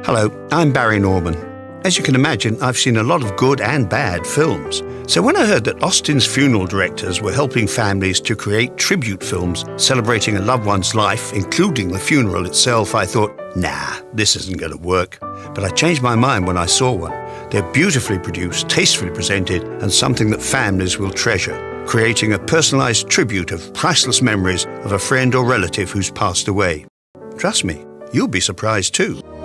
Hello, I'm Barry Norman. As you can imagine, I've seen a lot of good and bad films. So when I heard that Austin's funeral directors were helping families to create tribute films celebrating a loved one's life, including the funeral itself, I thought, nah, this isn't going to work. But I changed my mind when I saw one. They're beautifully produced, tastefully presented, and something that families will treasure, creating a personalized tribute of priceless memories of a friend or relative who's passed away. Trust me, you'll be surprised too.